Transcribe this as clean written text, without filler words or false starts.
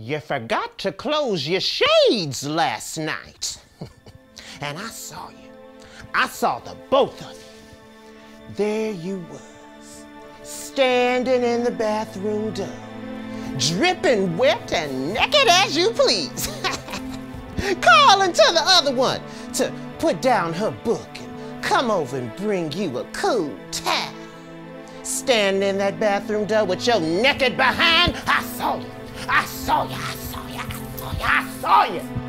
You forgot to close your shades last night. And I saw you. I saw the both of you. There you was, standing in the bathroom door, dripping wet and naked as you please. Calling to the other one to put down her book and come over and bring you a cool towel. Standing in that bathroom door with your naked behind, I saw you. I saw you. I saw you. I saw you. I saw you.